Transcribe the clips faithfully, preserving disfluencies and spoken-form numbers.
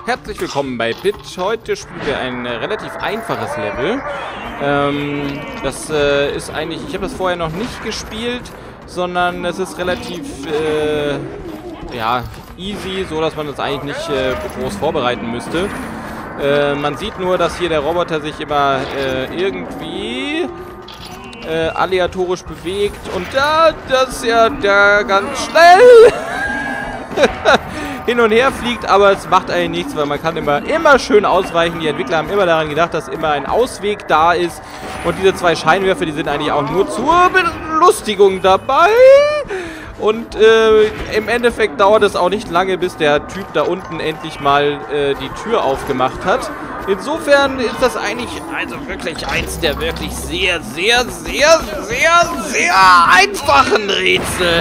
Herzlich willkommen bei Pitch. Heute spielen wir ein äh, relativ einfaches Level. Ähm, das äh, ist eigentlich, ich habe das vorher noch nicht gespielt, sondern es ist relativ, äh, ja, easy, so dass man das eigentlich nicht äh, groß vorbereiten müsste. Äh, man sieht nur, dass hier der Roboter sich immer äh, irgendwie äh, aleatorisch bewegt und da, das ist ja der ganz schnell hin und her fliegt, aber es macht eigentlich nichts, weil man kann immer, immer schön ausweichen. Die Entwickler haben immer daran gedacht, dass immer ein Ausweg da ist. Und diese zwei Scheinwerfer, die sind eigentlich auch nur zur Belustigung dabei. Und äh, im Endeffekt dauert es auch nicht lange, bis der Typ da unten endlich mal äh, die Tür aufgemacht hat. Insofern ist das eigentlich also wirklich eins der wirklich sehr, sehr, sehr, sehr, sehr einfachen Rätsel.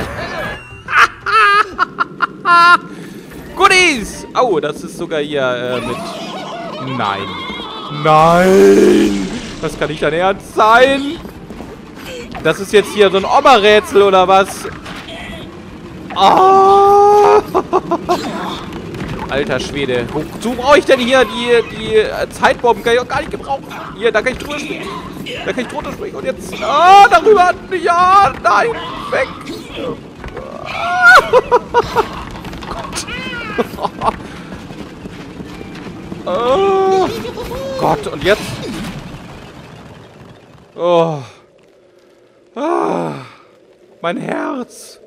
Goodies! Oh, das ist sogar hier äh, mit... Nein. Nein! Das kann nicht dein Ernst sein! Das ist jetzt hier so ein Oma-Rätsel oder was? Oh! Alter Schwede. Wozu brauche ich denn hier die, die äh, Zeitbomben? Kann ich auch gar nicht gebrauchen. Hier, da kann ich drüber springen. Da kann ich drunter springen. Und jetzt... Ah, darüber! Ja, nein! Weg! Oh Gott, und jetzt? Oh. Ah, mein Herz.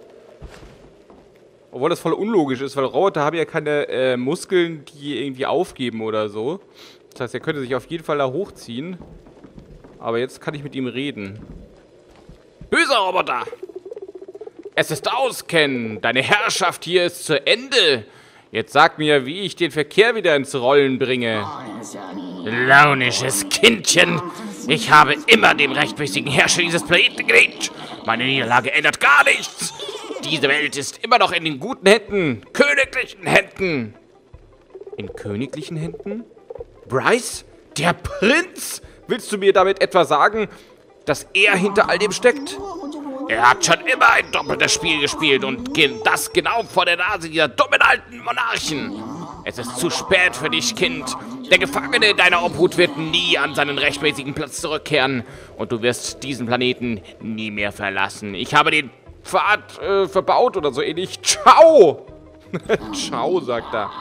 Obwohl das voll unlogisch ist, weil Roboter haben ja keine äh, Muskeln, die irgendwie aufgeben oder so. Das heißt, er könnte sich auf jeden Fall da hochziehen. Aber jetzt kann ich mit ihm reden. Böser Roboter! Es ist aus, Ken. Deine Herrschaft hier ist zu Ende. Jetzt sag mir, wie ich den Verkehr wieder ins Rollen bringe. Launisches Kindchen. Ich habe immer den rechtmäßigen Herrscher dieses Planeten geliebt. Meine Niederlage ändert gar nichts. Diese Welt ist immer noch in den guten Händen. Königlichen Händen. In königlichen Händen? Bryce? Der Prinz? Willst du mir damit etwa sagen, dass er hinter all dem steckt? Er hat schon immer ein doppeltes Spiel gespielt und das genau vor der Nase dieser dummen alten Monarchen. Es ist zu spät für dich, Kind. Der Gefangene in deiner Obhut wird nie an seinen rechtmäßigen Platz zurückkehren und du wirst diesen Planeten nie mehr verlassen. Ich habe den Pfad äh, verbaut oder so ähnlich. Ciao! Ciao, sagt er.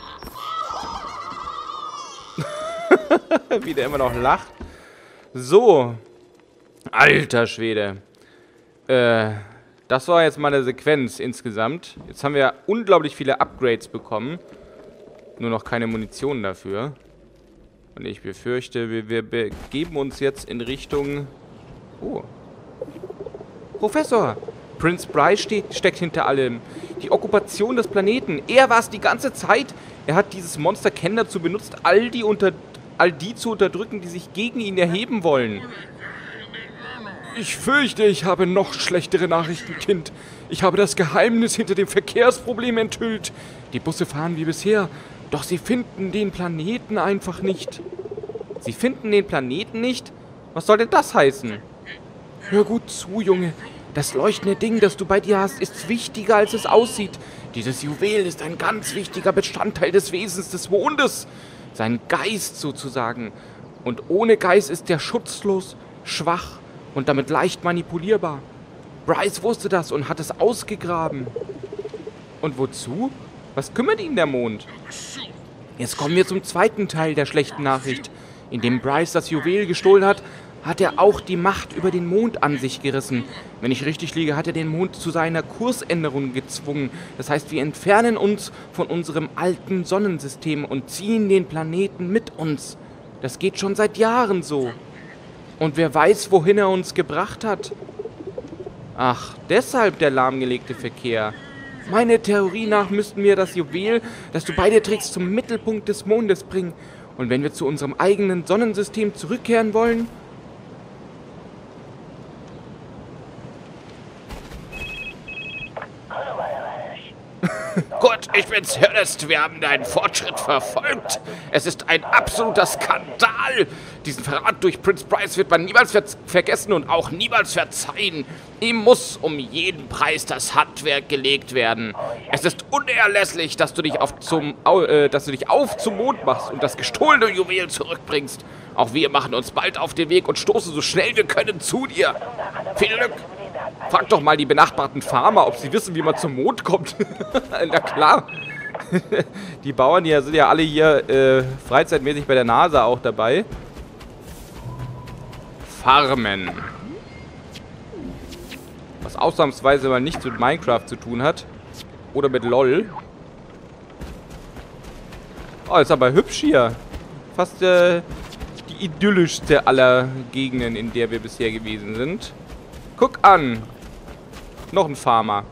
Wie der immer noch lacht. So. Alter Schwede. Äh, das war jetzt mal eine Sequenz insgesamt. Jetzt haben wir unglaublich viele Upgrades bekommen. Nur noch keine Munition dafür. Und ich befürchte, wir, wir begeben uns jetzt in Richtung... Oh. Professor! Prinz Bryce steht, steckt hinter allem. Die Okkupation des Planeten. Er war es die ganze Zeit. Er hat dieses Monster Ken dazu benutzt, all die, unter, all die zu unterdrücken, die sich gegen ihn erheben wollen. Ich fürchte, ich habe noch schlechtere Nachrichten, Kind. Ich habe das Geheimnis hinter dem Verkehrsproblem enthüllt. Die Busse fahren wie bisher, doch sie finden den Planeten einfach nicht. Sie finden den Planeten nicht? Was soll denn das heißen? Hör gut zu, Junge. Das leuchtende Ding, das du bei dir hast, ist wichtiger, als es aussieht. Dieses Juwel ist ein ganz wichtiger Bestandteil des Wesens des Mondes. Sein Geist sozusagen. Und ohne Geist ist er schutzlos, schwach und damit leicht manipulierbar. Bryce wusste das und hat es ausgegraben. Und wozu? Was kümmert ihn der Mond? Jetzt kommen wir zum zweiten Teil der schlechten Nachricht. Indem Bryce das Juwel gestohlen hat, hat er auch die Macht über den Mond an sich gerissen. Wenn ich richtig liege, hat er den Mond zu seiner Kursänderung gezwungen. Das heißt, wir entfernen uns von unserem alten Sonnensystem und ziehen den Planeten mit uns. Das geht schon seit Jahren so. Und wer weiß, wohin er uns gebracht hat? Ach, deshalb der lahmgelegte Verkehr. Meiner Theorie nach müssten wir das Juwel, das du bei dir trägst, zum Mittelpunkt des Mondes bringen. Und wenn wir zu unserem eigenen Sonnensystem zurückkehren wollen... Gut, ich bin's, Ernest. Wir haben deinen Fortschritt verfolgt. Es ist ein absoluter Skandal. Diesen Verrat durch Prince Bryce wird man niemals ver vergessen und auch niemals verzeihen. Ihm muss um jeden Preis das Handwerk gelegt werden. Es ist unerlässlich, dass du dich auf, zum, äh, dass du dich auf zum Mond machst und das gestohlene Juwel zurückbringst. Auch wir machen uns bald auf den Weg und stoßen so schnell wir können zu dir. Viel Glück. Frag doch mal die benachbarten Farmer, ob sie wissen, wie man zum Mond kommt. Na klar. Die Bauern hier sind ja alle hier äh, freizeitmäßig bei der NASA auch dabei. Farmen. Was ausnahmsweise mal nichts mit Minecraft zu tun hat. Oder mit LOL. Oh, ist aber hübsch hier. Fast äh, die idyllischste aller Gegenden, in der wir bisher gewesen sind. Guck an. Noch ein Farmer.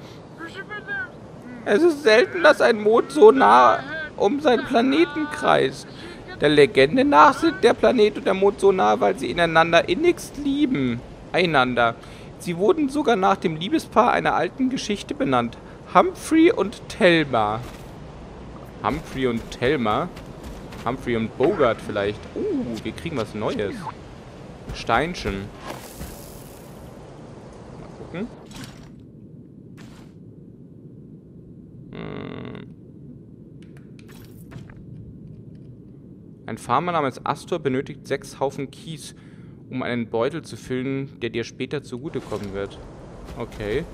Es ist selten, dass ein Mond so nah um seinen Planeten kreist. Der Legende nach sind der Planet und der Mond so nah, weil sie ineinander innigst lieben. Einander. Sie wurden sogar nach dem Liebespaar einer alten Geschichte benannt. Humphrey und Thelma. Humphrey und Thelma? Humphrey und Bogart vielleicht. Uh, wir kriegen was Neues. Steinchen. Mal gucken. Hm. Ein Farmer namens Astor benötigt sechs Haufen Kies, um einen Beutel zu füllen, der dir später zugutekommen wird. Okay.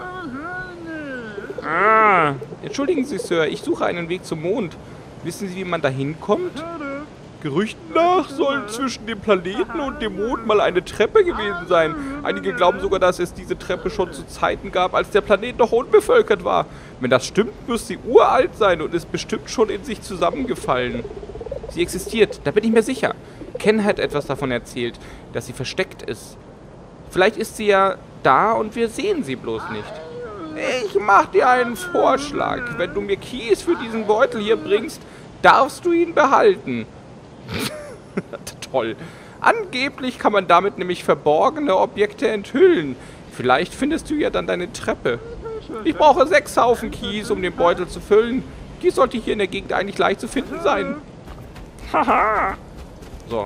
Ah, entschuldigen Sie, Sir, ich suche einen Weg zum Mond. Wissen Sie, wie man da hinkommt? Gerüchten nach soll zwischen dem Planeten und dem Mond mal eine Treppe gewesen sein. Einige glauben sogar, dass es diese Treppe schon zu Zeiten gab, als der Planet noch unbevölkert war. Wenn das stimmt, muss sie uralt sein und ist bestimmt schon in sich zusammengefallen. Sie existiert, da bin ich mir sicher. Ken hat etwas davon erzählt, dass sie versteckt ist. Vielleicht ist sie ja da und wir sehen sie bloß nicht. Ich mach dir einen Vorschlag. Wenn du mir Kies für diesen Beutel hier bringst, darfst du ihn behalten. Toll. Angeblich kann man damit nämlich verborgene Objekte enthüllen. Vielleicht findest du ja dann deine Treppe. Ich brauche sechs Haufen Kies, um den Beutel zu füllen. Die sollte hier in der Gegend eigentlich leicht zu finden sein. Haha. So.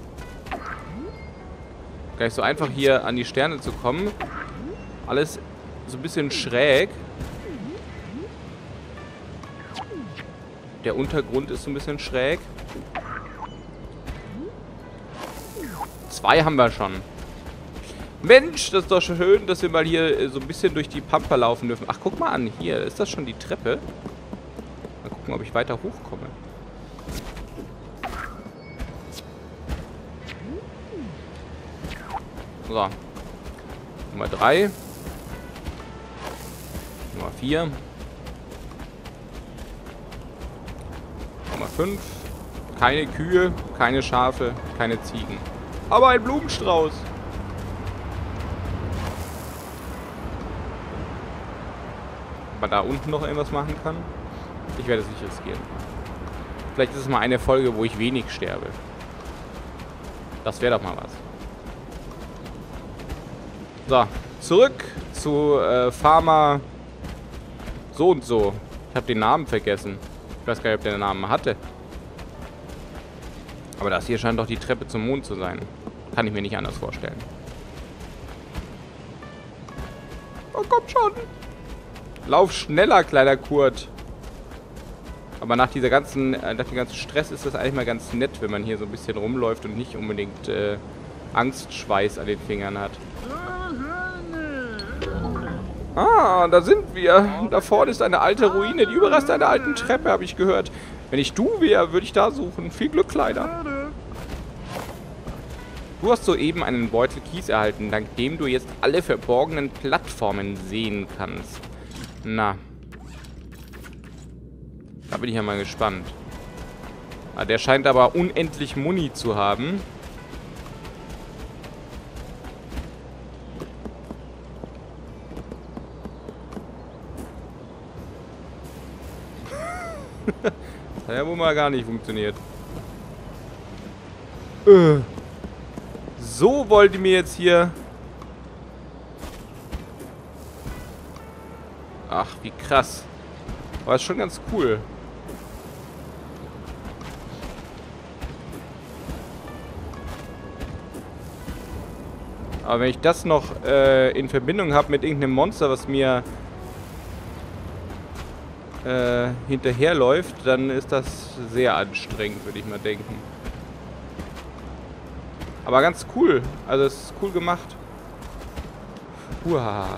Gar nicht so einfach hier an die Sterne zu kommen. Alles so ein bisschen schräg. Der Untergrund ist so ein bisschen schräg. Zwei haben wir schon. Mensch, das ist doch schön, dass wir mal hier so ein bisschen durch die Pampa laufen dürfen. Ach, guck mal an. Hier, ist das schon die Treppe? Mal gucken, ob ich weiter hochkomme. So. Nummer drei. Nummer vier. Nummer fünf. Keine Kühe, keine Schafe, keine Ziegen. Aber ein Blumenstrauß. Ob man da unten noch irgendwas machen kann? Ich werde es nicht riskieren. Vielleicht ist es mal eine Folge, wo ich wenig sterbe. Das wäre doch mal was. So, zurück zu äh, Farmer so und so. Ich habe den Namen vergessen. Ich weiß gar nicht, ob der den Namen hatte. Aber das hier scheint doch die Treppe zum Mond zu sein. Kann ich mir nicht anders vorstellen. Oh, komm schon. Lauf schneller, kleiner Kurt. Aber nach dieser ganzen, äh, nach dem ganzen Stress ist das eigentlich mal ganz nett, wenn man hier so ein bisschen rumläuft und nicht unbedingt äh, Angstschweiß an den Fingern hat. Ah, da sind wir. Da vorne ist eine alte Ruine. Die Überreste einer alten Treppe, habe ich gehört. Wenn ich du wäre, würde ich da suchen. Viel Glück, Kleiner. Du hast soeben einen Beutel Kies erhalten, dank dem du jetzt alle verborgenen Plattformen sehen kannst. Na. Da bin ich ja mal gespannt. Ah, der scheint aber unendlich Muni zu haben. Das hat ja wohl mal gar nicht funktioniert. Äh. So wollt ihr mir jetzt hier... Ach, wie krass. Aber ist schon ganz cool. Aber wenn ich das noch äh, in Verbindung habe mit irgendeinem Monster, was mir äh, hinterherläuft, dann ist das sehr anstrengend, würde ich mal denken. Aber ganz cool. Also es ist cool gemacht. Uah.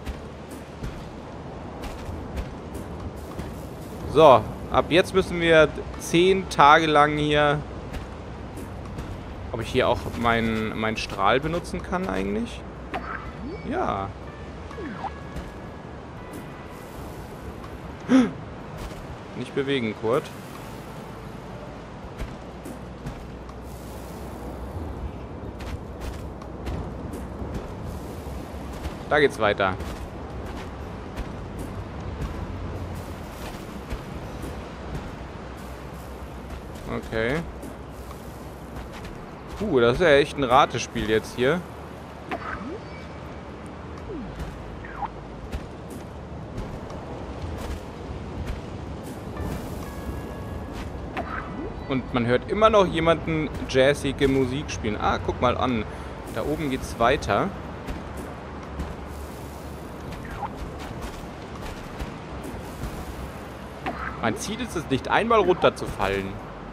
So, ab jetzt müssen wir zehn Tage lang hier... Ob ich hier auch meinen mein Strahl benutzen kann eigentlich? Ja. Nicht bewegen, Kurt. Da geht's weiter. Okay. Puh, das ist ja echt ein Ratespiel jetzt hier. Und man hört immer noch jemanden jazzige Musik spielen. Ah, guck mal an. Da oben geht's weiter. Mein Ziel ist es nicht, einmal runterzufallen.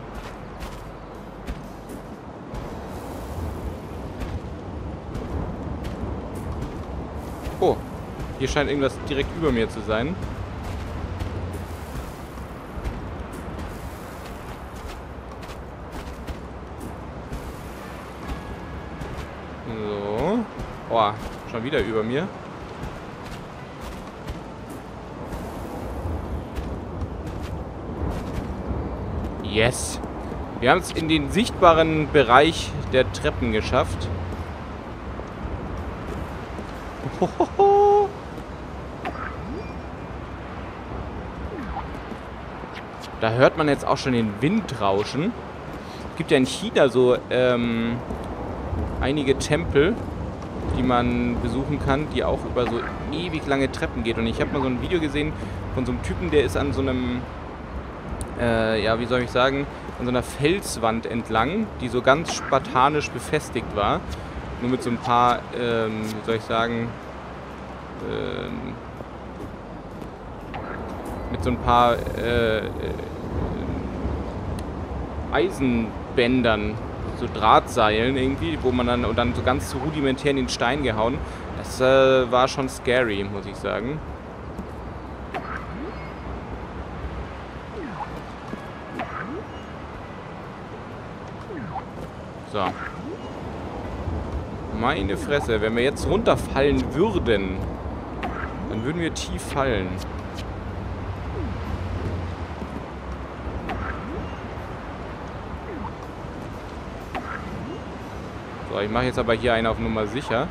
Oh, hier scheint irgendwas direkt über mir zu sein. So. Oh, schon wieder über mir. Yes. Wir haben es in den sichtbaren Bereich der Treppen geschafft. Hohoho. Da hört man jetzt auch schon den Wind rauschen. Es gibt ja in China so ähm, einige Tempel, die man besuchen kann, die auch über so ewig lange Treppen geht. Und ich habe mal so ein Video gesehen von so einem Typen, der ist an so einem, äh, ja, wie soll ich sagen, an so einer Felswand entlang, die so ganz spartanisch befestigt war. Nur mit so ein paar, ähm, wie soll ich sagen, ähm, mit so ein paar äh, äh, Eisenbändern, so Drahtseilen irgendwie, wo man dann und dann so ganz rudimentär in den Stein gehauen. Das äh, war schon scary, muss ich sagen. So. Meine Fresse, wenn wir jetzt runterfallen würden, dann würden wir tief fallen. So, ich mache jetzt aber hier einen auf Nummer sicher.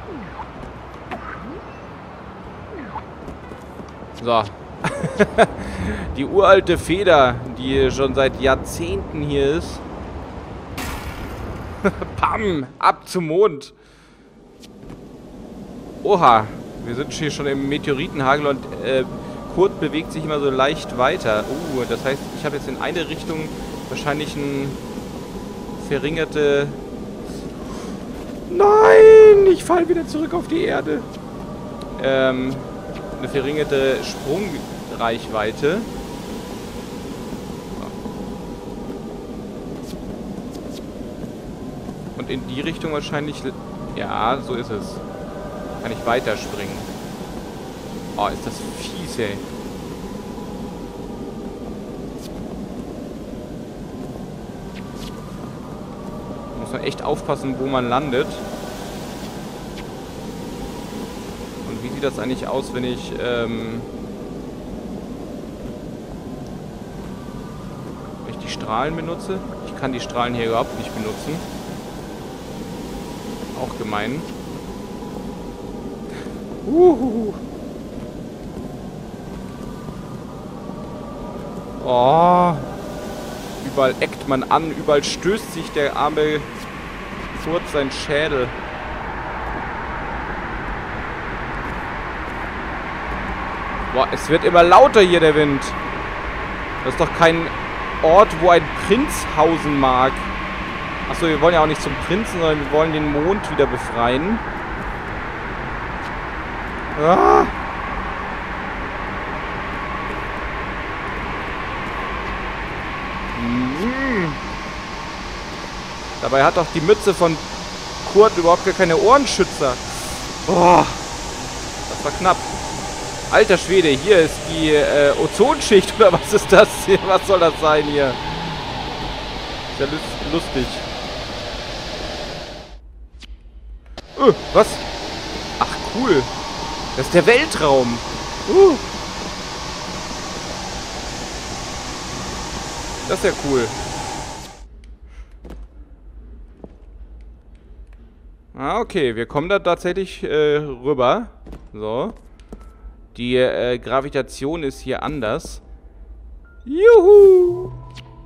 So. Die uralte Feder, die schon seit Jahrzehnten hier ist. Pam! Ab zum Mond! Oha! Wir sind hier schon im Meteoritenhagel und äh, Kurt bewegt sich immer so leicht weiter. Uh, das heißt, ich habe jetzt in eine Richtung wahrscheinlich eine verringerte... Nein! Ich falle wieder zurück auf die Erde. Ähm, eine verringerte Sprungreichweite. Und in die Richtung wahrscheinlich... Ja, so ist es. Kann ich weiterspringen. Oh, ist das fies, ey. Muss man echt aufpassen, wo man landet. Und wie sieht das eigentlich aus, wenn ich... Ähm, wenn ich die Strahlen benutze? Ich kann die Strahlen hier überhaupt nicht benutzen. Auch gemein. Uhuhu. Oh. Überall eckt man an, überall stößt sich der arme Kurt sein Schädel. Boah, es wird immer lauter hier, der Wind. Das ist doch kein Ort, wo ein Prinz hausen mag. Achso, wir wollen ja auch nicht zum Prinzen, sondern wir wollen den Mond wieder befreien. Ah. Mm. Dabei hat doch die Mütze von Kurt überhaupt gar keine Ohrenschützer. Oh, das war knapp. Alter Schwede, hier ist die äh, Ozonschicht, oder was ist das hier? Was soll das sein hier? Ist ja lustig. Uh, was? Ach, cool. Das ist der Weltraum. Uh. Das ist ja cool. Ah, okay. Wir kommen da tatsächlich äh, rüber. So. Die äh, Gravitation ist hier anders. Juhu!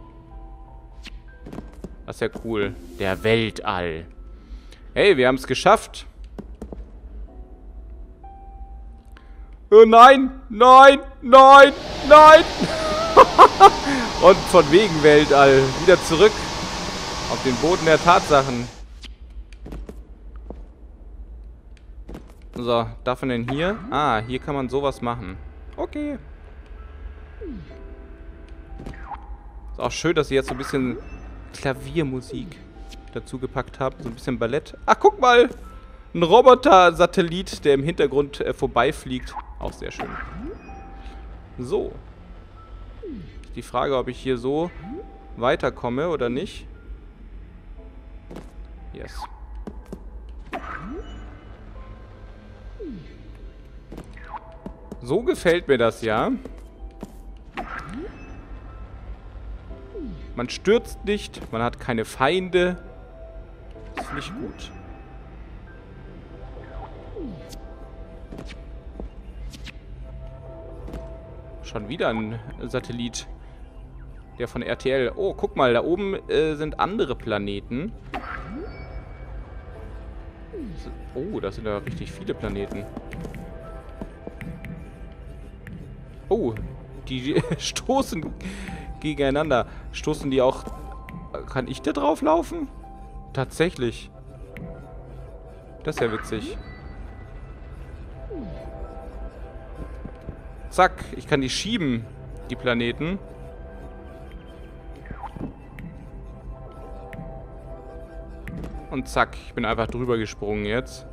Das ist ja cool. Der Weltall. Hey, wir haben es geschafft. Oh nein, nein, nein, nein. Und von wegen Weltall. Wieder zurück auf den Boden der Tatsachen. So, darf man denn hier? Ah, hier kann man sowas machen. Okay. Ist auch schön, dass sie jetzt so ein bisschen Klaviermusik dazu gepackt haben. So ein bisschen Ballett. Ach, guck mal! Ein Roboter-Satellit, der im Hintergrund äh, vorbeifliegt. Auch sehr schön. So. Die Frage, ob ich hier so weiterkomme oder nicht. Yes. So gefällt mir das, ja. Man stürzt nicht, man hat keine Feinde. Das finde ich gut. Schon wieder ein Satellit. Der von R T L. Oh, guck mal, da oben äh, sind andere Planeten. Oh, das sind ja richtig viele Planeten. Oh, die stoßen gegeneinander. Stoßen die auch... Kann ich da drauf laufen? Tatsächlich. Das ist ja witzig. Zack, ich kann die schieben, die Planeten. Und zack, ich bin einfach drüber gesprungen jetzt.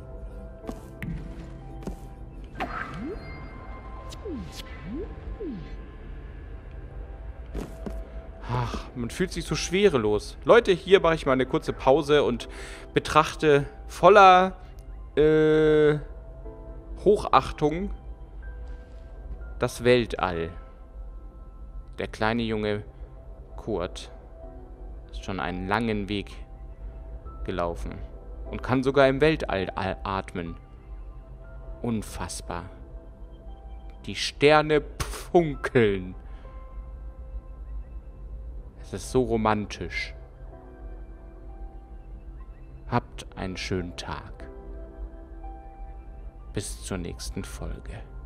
Ach, man fühlt sich so schwerelos. Leute, hier mache ich mal eine kurze Pause und betrachte voller äh, Hochachtung das Weltall. Der kleine Junge Kurt ist schon einen langen Weg gelaufen und kann sogar im Weltall atmen. Unfassbar. Die Sterne funkeln. Es ist so romantisch. Habt einen schönen Tag. Bis zur nächsten Folge.